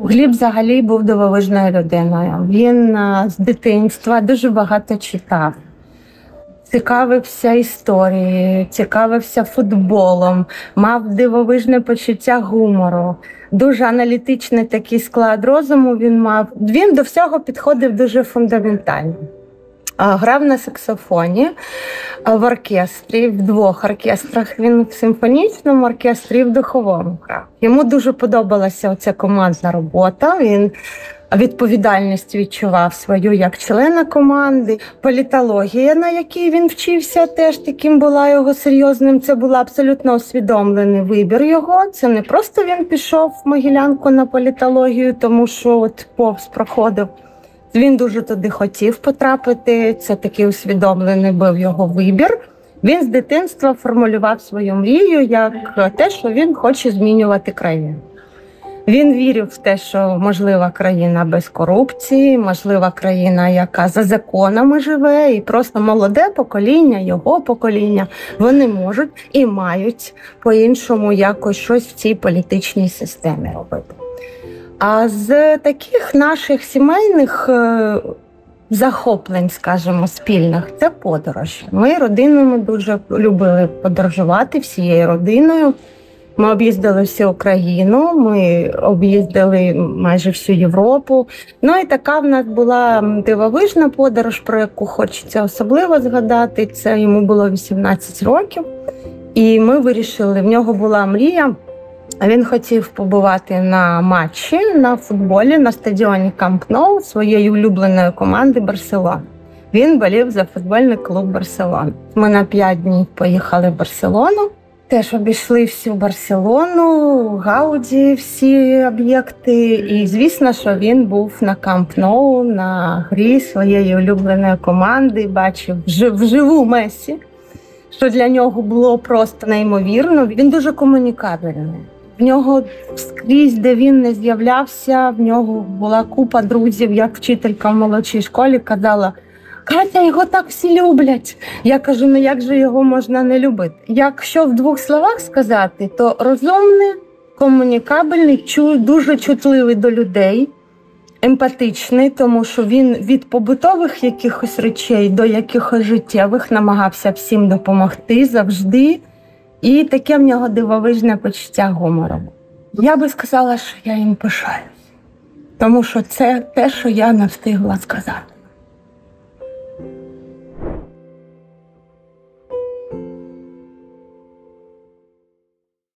Гліб взагалі був дивовижною людиною. Він з дитинства дуже багато читав. Цікавився історією, цікавився футболом, мав дивовижне почуття гумору. Дуже аналітичний такий склад розуму він мав. Він до всього підходив дуже фундаментально. Грав на саксофоні, в оркестрі, в 2 оркестрах. Він в симфонічному оркестрі і в духовому грав. Йому дуже подобалася оця командна робота. Він відповідальність відчував свою як члена команди. Політологія, на якій він вчився, теж таким була його серйозним. Це був абсолютно усвідомлений вибір його. Це не просто він пішов в Могилянку на політологію, тому що от повз проходив. Він дуже туди хотів потрапити, це такий усвідомлений був його вибір. Він з дитинства формулював свою мрію як те, що він хоче змінювати країну. Він вірив в те, що можлива країна без корупції, можлива країна, яка за законами живе, і просто молоде покоління, його покоління, вони можуть і мають по-іншому якось щось в цій політичній системі робити. А з таких наших сімейних захоплень, скажімо, спільних, це подорожі. Ми родинами дуже любили подорожувати всією родиною. Ми об'їздили всю Україну, ми об'їздили майже всю Європу. Ну і така в нас була дивовижна подорож, про яку хочеться особливо згадати. Це йому було 18 років. І ми вирішили, в нього була мрія. Він хотів побувати на матчі, на футболі, на стадіоні Камп Ноу своєї улюбленої команди «Барселона». Він болів за футбольний клуб «Барселона». Ми на 5 днів поїхали в Барселону. Теж обійшли всю Барселону, Гауді, всі об'єкти. І, звісно, що він був на Камп Ноу, на грі своєї улюбленої команди, бачив вживу Месі, що для нього було просто неймовірно. Він дуже комунікабельний. В нього скрізь, де він не з'являвся, в нього була купа друзів, як вчителька в молодшій школі казала: «Катя, його так всі люблять». Я кажу, ну як же його можна не любити? Якщо в 2 словах сказати, то розумний, комунікабельний, дуже чутливий до людей, емпатичний, тому що він від побутових якихось речей до якихось життєвих намагався всім допомогти завжди. І таке в нього дивовижне почуття гумору. Я би сказала, що я їм пишаюсь, тому що це те, що я не встигла сказати.